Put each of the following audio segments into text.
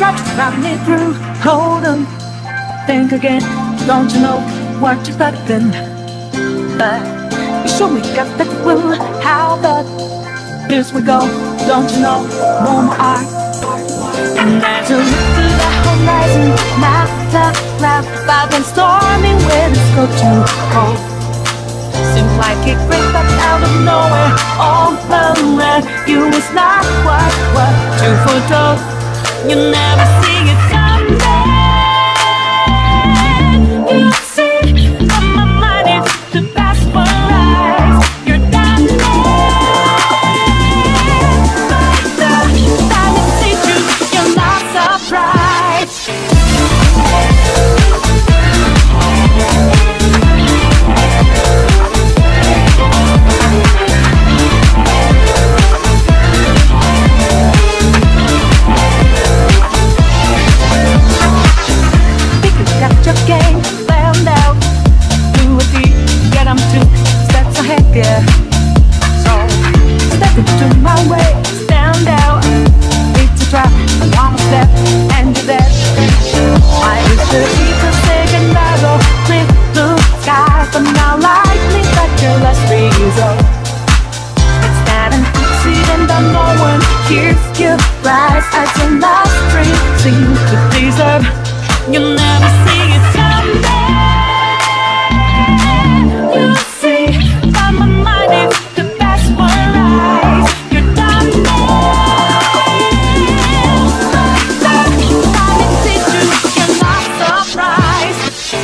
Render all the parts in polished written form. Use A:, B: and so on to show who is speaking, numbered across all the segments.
A: Run me through, hold on, think again. Don't you know what you've got then? But you sure we got that will. How about this we go? Don't you know, more my art. And as you look to the horizon, now the cloud about and stormy when it's go too cold. Seems like it crept up out of nowhere. All around you is not what you foretold. You never see it someday. You see, on my mind it's the past for life. You're done there. Time to teach you, you're not surprised. Game found out who would be get them to steps ahead, yeah. So step into my way, stand out. Need to try one step and you're there. I used to be the second level, clear blue sky, but now lightning like your last resort. It's not an accident that no one hears you rise as your last dream seems to deserve. You'll never see it someday. You see, by my mind it's the best for life. You're done there. Time to teach you, you're not surprised.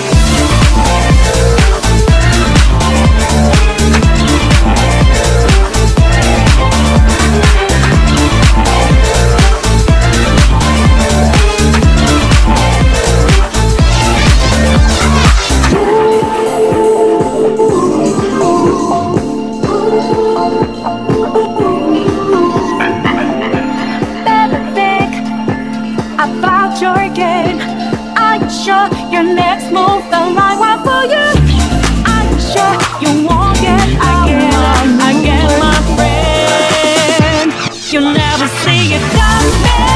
A: About your game, are you sure your next move the right one for you? Are you sure you won't get again, my friend? You'll never see it coming.